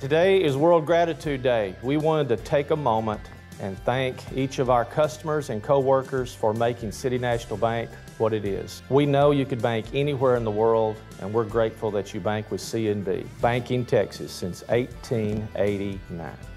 Today is World Gratitude Day. We wanted to take a moment and thank each of our customers and co-workers for making City National Bank what it is. We know you could bank anywhere in the world, and we're grateful that you bank with C&B, banking Texas since 1889.